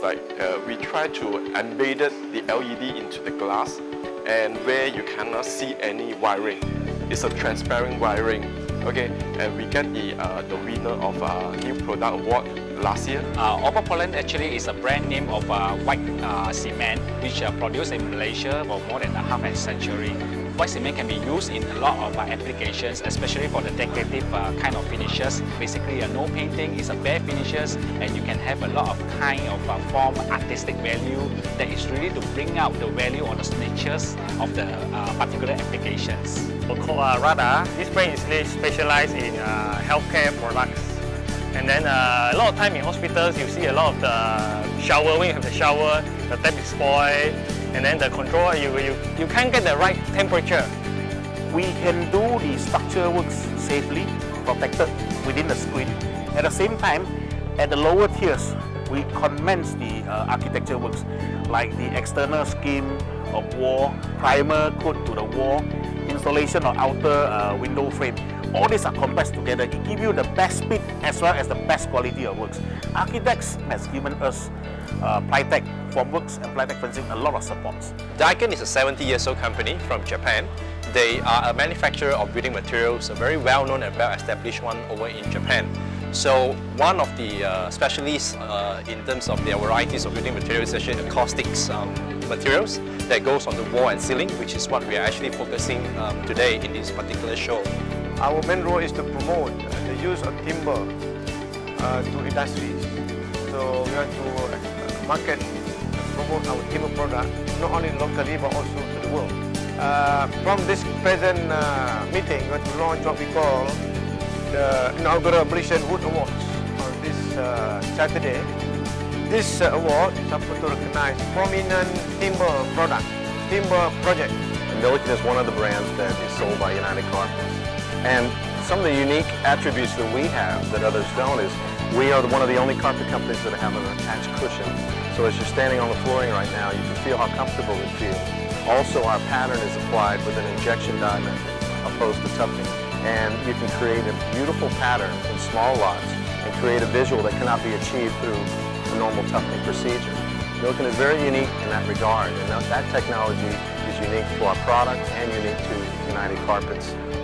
like we try to embedded the LED into the glass, and where you cannot see any wiring. It's a transparent wiring. Okay, and we get the winner of New Product Award last year. Opopolen actually is a brand name of white cement which produced in Malaysia for more than a half a century. White cement can be used in a lot of applications, especially for the decorative kind of finishes. Basically, no painting, it's a bare finishes, and you can have a lot of kind of form artistic value that is really to bring out the value or the natures of the particular applications. RADA, this brand is really specialized in healthcare products. And then a lot of time in hospitals, you see a lot of the shower. When you have the shower, the tap is spoiled, and then the control, you can't get the right temperature. We can do the structure works safely, protected within the screen. At the same time, at the lower tiers, we commence the architecture works, like the external scheme of wall, primer coat to the wall, installation of outer window frame. All these are compressed together. It gives you the best speed as well as the best quality of works. Architects has given us Plytech Formworks and Plytech Fencing a lot of supports. Daikin is a 70-year-old company from Japan. They are a manufacturer of building materials, a very well-known and well-established one over in Japan. So one of the specialists in terms of their varieties of building materials is actually acoustics materials that goes on the wall and ceiling, which is what we are actually focusing today in this particular show. Our main role is to promote the use of timber to industries. So we want to market, promote our timber product, not only locally but also to the world. From this present meeting, we want to launch what we call the inaugural Malaysian Wood Awards on this Saturday. This award is supposed to recognize prominent timber product, timber project. Milliken is one of the brands that is sold by United Carpets. And some of the unique attributes that we have that others don't is we are one of the only carpet companies that have an attached cushion. So as you're standing on the flooring right now, you can feel how comfortable it feels. Also, our pattern is applied with an injection die method opposed to tufting. And you can create a beautiful pattern in small lots and create a visual that cannot be achieved through the normal tufting procedure. Milliken is very unique in that regard, and that technology is unique to our product and unique to United Carpets.